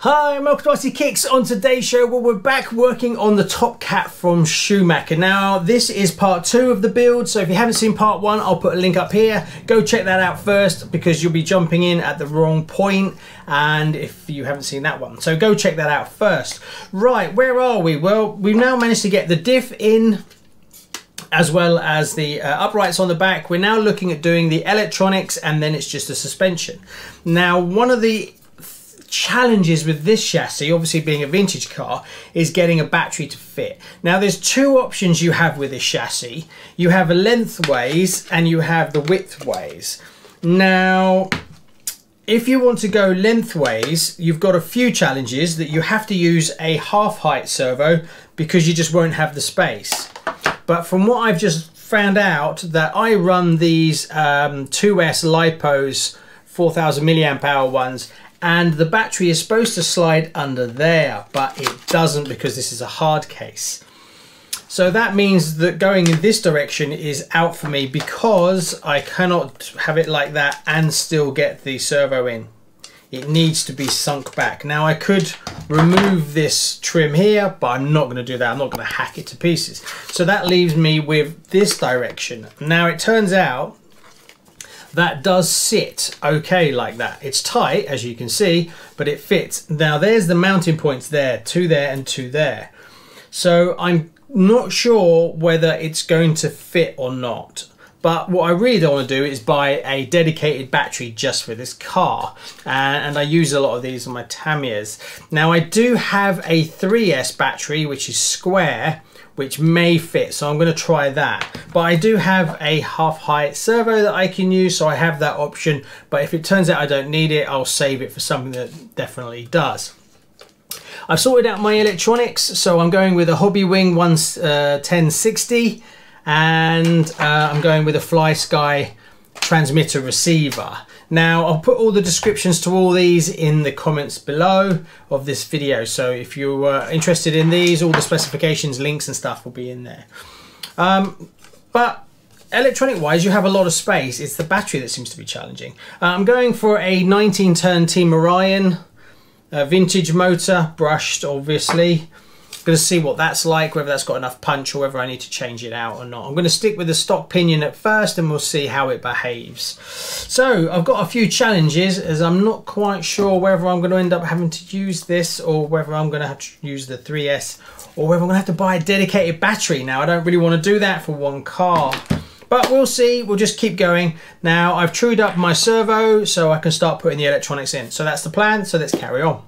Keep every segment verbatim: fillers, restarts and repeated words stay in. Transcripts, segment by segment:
Hi, I'm welcome to RCKicks. On today's show, well, we're back working on the top cat from Schumacher. Now, this is part two of the build, so if you haven't seen part one, I'll put a link up here. Go check that out first, because you'll be jumping in at the wrong point, and if you haven't seen that one. So go check that out first. Right, where are we? Well, we've now managed to get the diff in, as well as the uh, uprights on the back. We're now looking at doing the electronics, and then it's just the suspension. Now, one of the challenges with this chassis, obviously being a vintage car, is getting a battery to fit. Now, there's two options you have with this chassis. You have a lengthways and you have the widthways. Now, if you want to go lengthways, you've got a few challenges. That you have to use a half height servo because you just won't have the space. But from what I've just found out, that I run these um, two S LiPos four thousand milliamp hour ones, and the battery is supposed to slide under there, but it doesn't because this is a hard case. So that means that going in this direction is out for me, because I cannot have it like that and still get the servo in. It needs to be sunk back. Now, I could remove this trim here, but I'm not going to do that. I'm not going to hack it to pieces. So that leaves me with this direction. Now, it turns out that does sit okay like that. It's tight, as you can see, but it fits. Now, there's the mounting points there, two there and two there. So I'm not sure whether it's going to fit or not. But what I really don't want to do is buy a dedicated battery just for this car. Uh, and I use a lot of these on my Tamias. Now, I do have a three S battery, which is square, which may fit, so I'm going to try that. But I do have a half height servo that I can use, so I have that option. But if it turns out I don't need it, I'll save it for something that definitely does. I've sorted out my electronics, so I'm going with a HobbyWing one ten sixty, and uh, I'm going with a FlySky transmitter receiver. Now, I'll put all the descriptions to all these in the comments below of this video. So if you're uh, interested in these, all the specifications, links and stuff will be in there. Um, but electronic wise, you have a lot of space. It's the battery that seems to be challenging. Uh, I'm going for a nineteen turn Team Orion uh, vintage motor, brushed obviously. Going to see what that's like, whether that's got enough punch or whether I need to change it out or not. I'm going to stick with the stock pinion at first, and we'll see how it behaves. So I've got a few challenges, as I'm not quite sure whether I'm going to end up having to use this, or whether I'm going to have to use the three S, or whether I'm going to have to buy a dedicated battery. Now, I don't really want to do that for one car, but we'll see. We'll just keep going. Now, I've trued up my servo so I can start putting the electronics in. So that's the plan, so let's carry on.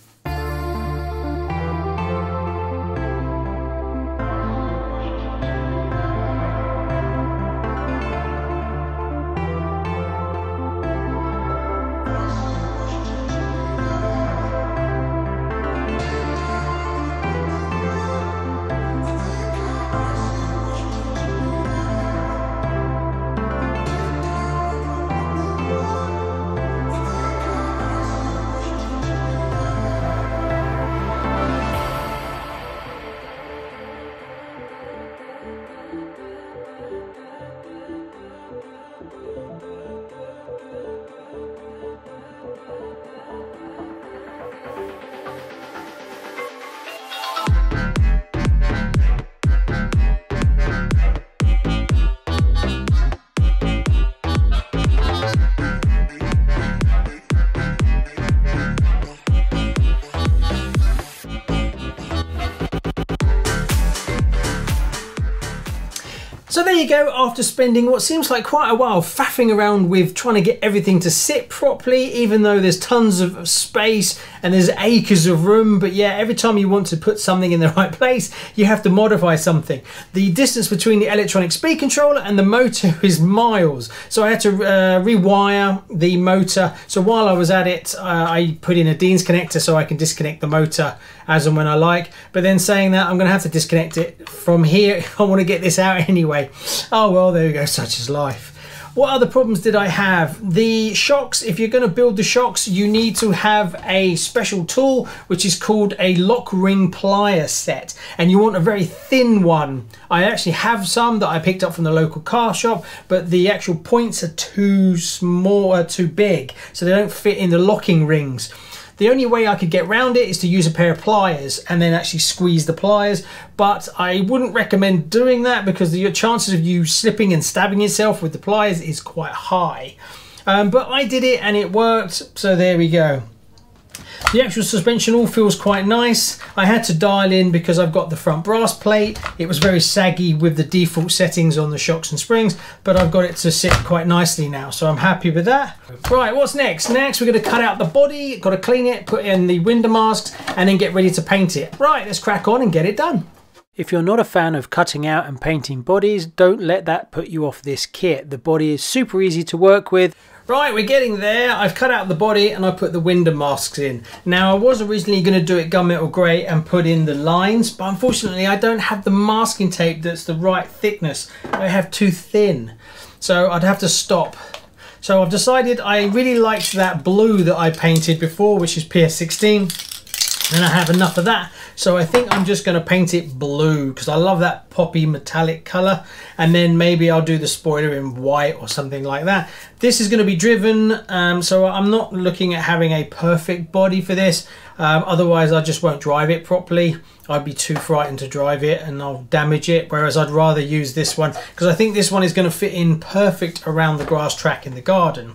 So there you go, after spending what seems like quite a while faffing around with trying to get everything to sit properly, even though there's tons of space and there's acres of room, but yeah, every time you want to put something in the right place, you have to modify something. The distance between the electronic speed controller and the motor is miles, so I had to uh, rewire the motor. So while I was at it, uh, I put in a Dean's connector so I can disconnect the motor as and when I like, but then saying that, I'm going to have to disconnect it from here if I want to get this out anyway. Oh well, there we go, such is life. What other problems did I have? The shocks, if you're going to build the shocks, you need to have a special tool which is called a lock ring plier set, and you want a very thin one. I actually have some that I picked up from the local car shop, but the actual points are too small, uh, too big, so they don't fit in the locking rings. The only way I could get around it is to use a pair of pliers and then actually squeeze the pliers, but I wouldn't recommend doing that because the chances of you slipping and stabbing yourself with the pliers is quite high. Um, but I did it and it worked, so there we go. The actual suspension all feels quite nice. I had to dial in because I've got the front brass plate. It was very saggy with the default settings on the shocks and springs, but I've got it to sit quite nicely now, so I'm happy with that. Right, what's next? Next, we're going to cut out the body, got to clean it, put in the window masks, and then get ready to paint it. Right, let's crack on and get it done. If you're not a fan of cutting out and painting bodies, don't let that put you off this kit. The body is super easy to work with. Right, we're getting there. I've cut out the body and I put the window masks in. Now, I was originally going to do it gunmetal grey and put in the lines, but unfortunately I don't have the masking tape that's the right thickness. I have too thin, so I'd have to stop. So I've decided I really liked that blue that I painted before, which is P S sixteen. And I have enough of that, so I think I'm just going to paint it blue because I love that poppy metallic colour, and then maybe I'll do the spoiler in white or something like that. This is going to be driven, um, so I'm not looking at having a perfect body for this, um, otherwise I just won't drive it properly. I'd be too frightened to drive it and I'll damage it, whereas I'd rather use this one because I think this one is going to fit in perfect around the grass track in the garden.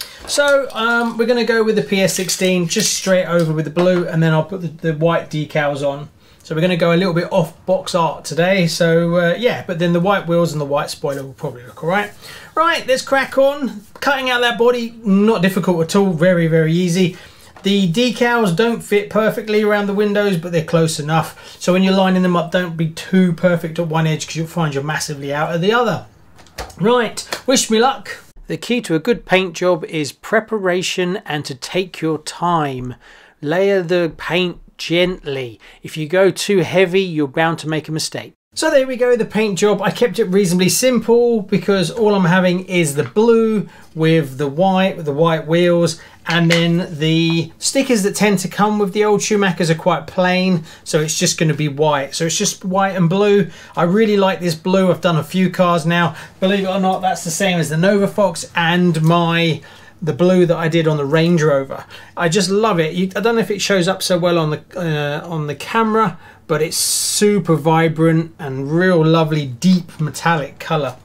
So um, we're going to go with the P S sixteen just straight over with the blue, and then I'll put the, the white decals on. So we're going to go a little bit off box art today. So uh, yeah, but then the white wheels and the white spoiler will probably look all right. Right, let's crack on. Cutting out that body, not difficult at all, very, very easy. The decals don't fit perfectly around the windows, but they're close enough. So when you're lining them up, don't be too perfect at one edge because you'll find you're massively out of the other. Right, wish me luck. The key to a good paint job is preparation and to take your time. Layer the paint gently. If you go too heavy, you're bound to make a mistake. So there we go, the paint job. I kept it reasonably simple because all I'm having is the blue with the white, with the white wheels, and then the stickers that tend to come with the old Schumachers are quite plain, so it's just going to be white. So it's just white and blue. I really like this blue. I've done a few cars now. Believe it or not, that's the same as the Nova Fox and my the blue that I did on the Range Rover. I just love it. You, I don't know if it shows up so well on the uh, on the camera, but it's super vibrant and real lovely deep metallic colour.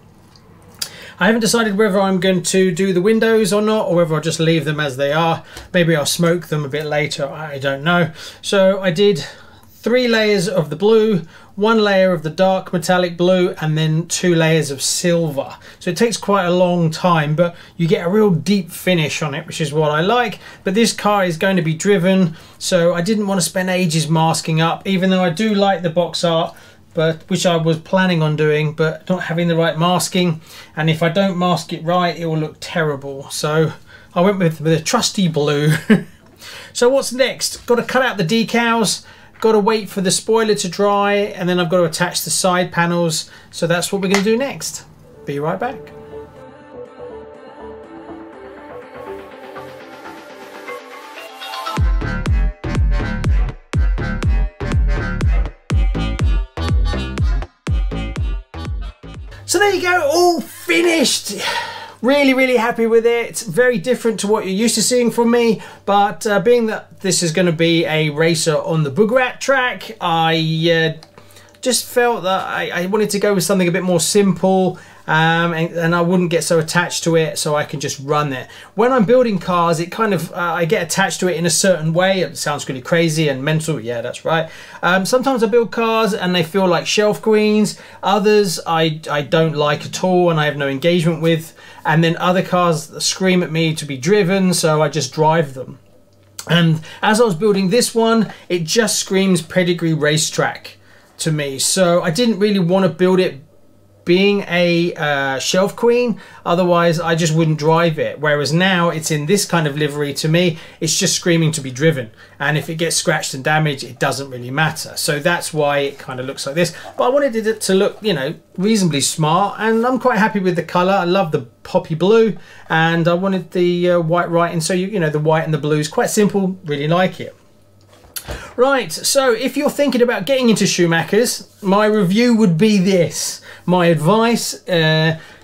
I haven't decided whether I'm going to do the windows or not, or whether I'll just leave them as they are. Maybe I'll smoke them a bit later, I don't know. So I did three layers of the blue, one layer of the dark metallic blue, and then two layers of silver. So it takes quite a long time, but you get a real deep finish on it, which is what I like. But this car is going to be driven, so I didn't want to spend ages masking up, even though I do like the box art, but which I was planning on doing, but not having the right masking. And if I don't mask it right, it will look terrible. So I went with, with a trusty blue. So what's next? Got to cut out the decals. Got to wait for the spoiler to dry, and then I've got to attach the side panels. So that's what we're going to do next. Be right back. So there you go, all finished. Really, really happy with it. It's very different to what you're used to seeing from me, but uh, being that this is going to be a racer on the BGRAT track, I uh, just felt that I, I wanted to go with something a bit more simple, um, and, and I wouldn't get so attached to it, so I can just run it. When I'm building cars, it kind of, uh, I get attached to it in a certain way. It sounds really crazy and mental, yeah, that's right. Um, sometimes I build cars and they feel like shelf queens. Others I, I don't like at all and I have no engagement with. And then other cars scream at me to be driven, so I just drive them. And as I was building this one, it just screams pedigree racetrack to me. So I didn't really want to build it being a uh, shelf queen, otherwise I just wouldn't drive it. Whereas now it's in this kind of livery, to me it's just screaming to be driven, and if it gets scratched and damaged, it doesn't really matter. So that's why it kind of looks like this. But I wanted it to look, you know, reasonably smart, and I'm quite happy with the color. I love the poppy blue, and I wanted the uh, white writing, so you, you know, the white and the blue is quite simple. Really like it. Right, so if you're thinking about getting into Schumachers, my review would be this. My advice, uh,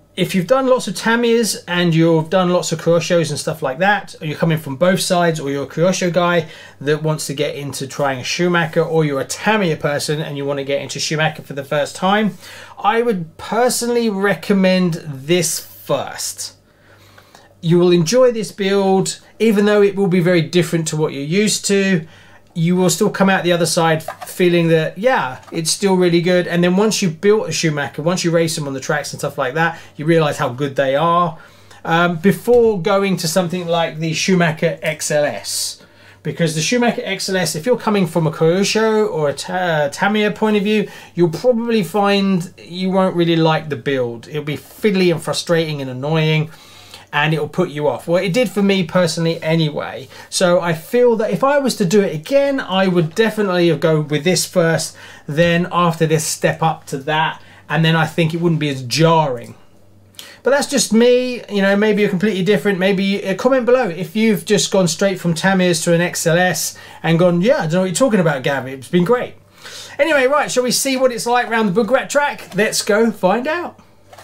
if you've done lots of Tamiyas and you've done lots of Kuroshos and stuff like that, or you're coming from both sides, or you're a Kurosho guy that wants to get into trying a Schumacher, or you're a Tamiya person and you want to get into Schumacher for the first time, I would personally recommend this first. You will enjoy this build, even though it will be very different to what you're used to. You will still come out the other side feeling that, yeah, it's still really good. And then once you've built a Schumacher, once you race them on the tracks and stuff like that, you realize how good they are. Um, before going to something like the Schumacher X L S. Because the Schumacher X L S, if you're coming from a Kurosho or a ta Tamiya point of view, you'll probably find you won't really like the build. It'll be fiddly and frustrating and annoying, and it'll put you off. Well, it did for me personally anyway. So I feel that if I was to do it again, I would definitely go with this first, then after this step up to that, and then I think it wouldn't be as jarring. But that's just me, you know, maybe you're completely different. Maybe uh, comment below if you've just gone straight from Tamiyas to an X L S and gone, yeah, I don't know what you're talking about, Gav, it's been great. Anyway, right, shall we see what it's like around the BGRAT track? Let's go find out.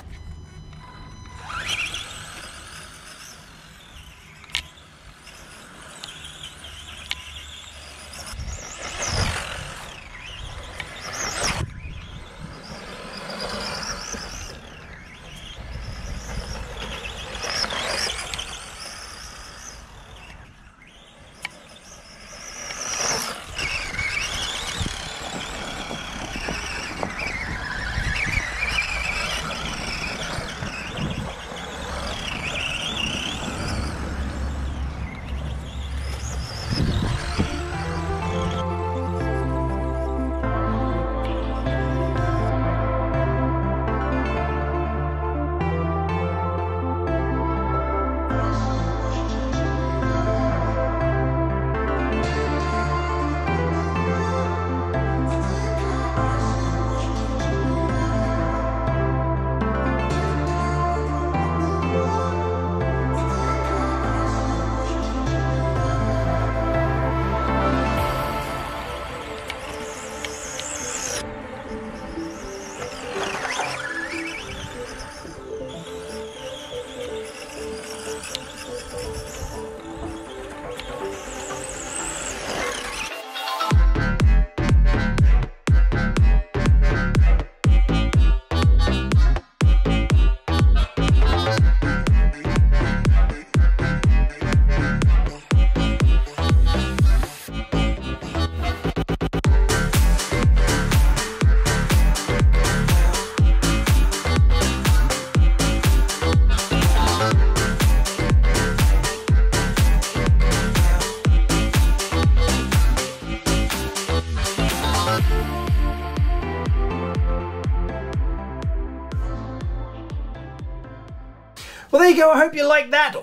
Well, there you go. I hope you like that.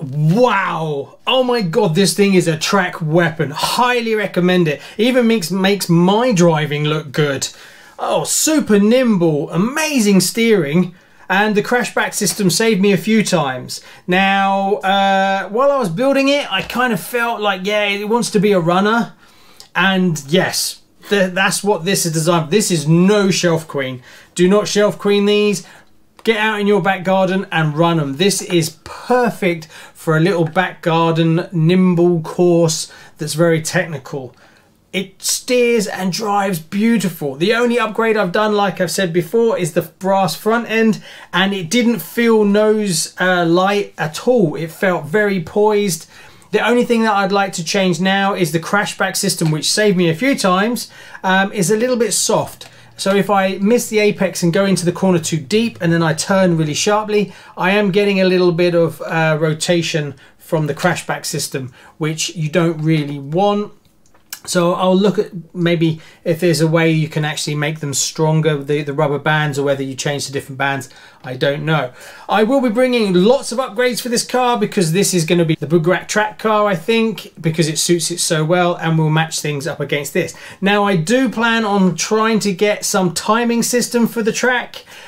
Wow. Oh my God, this thing is a track weapon. Highly recommend it. Even makes, makes my driving look good. Oh, super nimble, amazing steering. And the crashback system saved me a few times. Now, uh, while I was building it, I kind of felt like, yeah, it wants to be a runner. And yes, th that's what this is designed. This is no shelf queen. Do not shelf queen these. Get out in your back garden and run them. This is perfect for a little back garden nimble course that's very technical. It steers and drives beautiful. The only upgrade I've done, like I've said before, is the brass front end, and it didn't feel nose uh, light at all. It felt very poised. The only thing that I'd like to change now is the crashback system, which saved me a few times, um, is a little bit soft. So if I miss the apex and go into the corner too deep and then I turn really sharply, I am getting a little bit of uh, rotation from the crashback system, which you don't really want. So I'll look at maybe if there's a way you can actually make them stronger, the, the rubber bands, or whether you change to different bands, I don't know. I will be bringing lots of upgrades for this car because this is going to be the BGRAT track car, I think, because it suits it so well, and we'll match things up against this. Now, I do plan on trying to get some timing system for the track,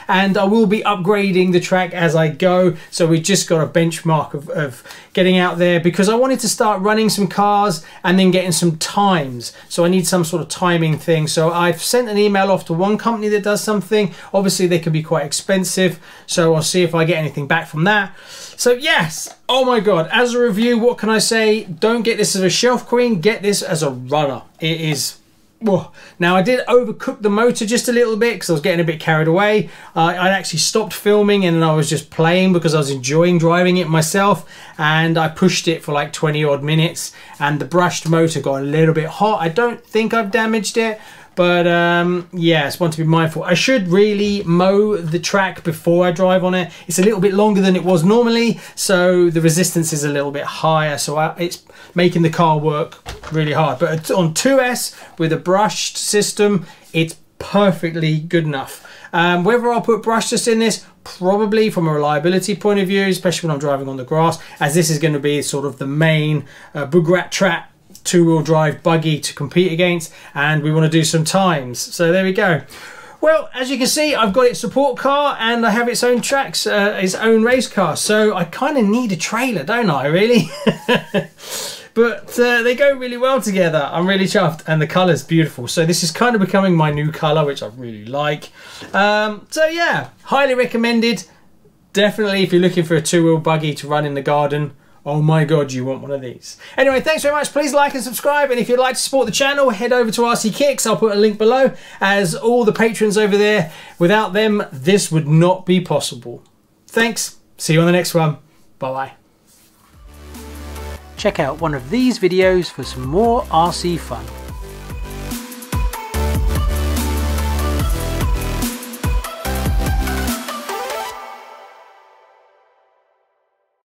and I will be upgrading the track as I go. So we just got a benchmark of, of getting out there, because I wanted to start running some cars and then getting some times. So I need some sort of timing thing. So I've sent an email off to one company that does something. Obviously they can be quite expensive, so I'll see if I get anything back from that. So yes, oh my god, as a review, what can I say? Don't get this as a shelf queen, get this as a runner. It is, whoa. Now I did overcook the motor just a little bit because I was getting a bit carried away. uh, I actually stopped filming and I was just playing because I was enjoying driving it myself, and I pushed it for like twenty odd minutes and the brushed motor got a little bit hot. I don't think I've damaged it, but um, yeah, it's one to be mindful. I should really mow the track before I drive on it. It's a little bit longer than it was normally, so the resistance is a little bit higher, so I, it's making the car work really hard. But on two S with a brushed system, it's perfectly good enough. Um, whether I'll put brushless in this, probably from a reliability point of view, especially when I'm driving on the grass, as this is going to be sort of the main uh, BGRAT track two-wheel drive buggy to compete against, and we want to do some times. So there we go. Well, as you can see, I've got its support car and I have its own tracks, uh, its own race car. So I kind of need a trailer, don't I, really? But uh, they go really well together. I'm really chuffed, and the colour's beautiful. So this is kind of becoming my new colour, which I really like. Um, so yeah, highly recommended. Definitely if you're looking for a two-wheel buggy to run in the garden, oh my god, you want one of these. Anyway, thanks very much. Please like and subscribe, and if you'd like to support the channel, head over to RCKicks. I'll put a link below, as all the patrons over there, without them this would not be possible. Thanks, see you on the next one. Bye bye. Check out one of these videos for some more R C fun.